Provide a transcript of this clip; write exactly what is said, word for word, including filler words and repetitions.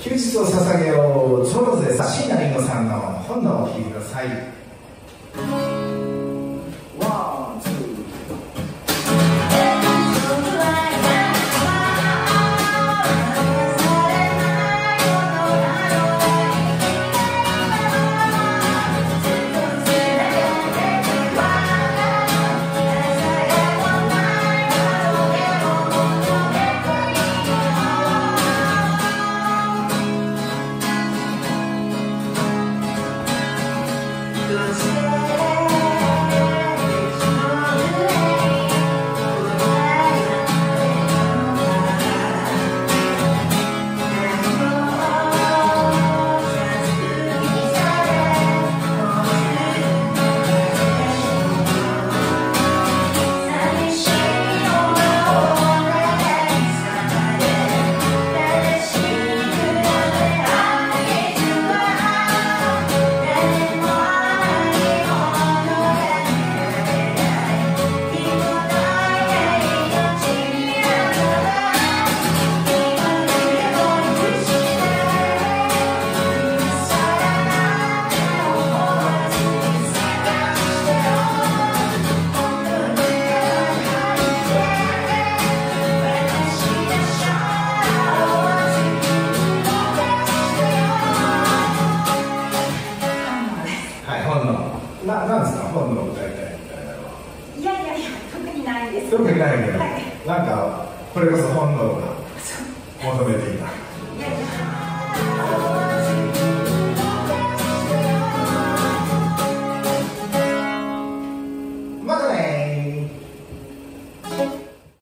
休日を捧げよう。ちょうどです。椎名林檎さんの本能を聴いてください。ワン、ツー。な、なんですか、本能を歌いたいみたいなのは。 いやいやいや、特にないです。 特にないけど、 はい、 なんかこれこそ本能が求めていた。 いやいや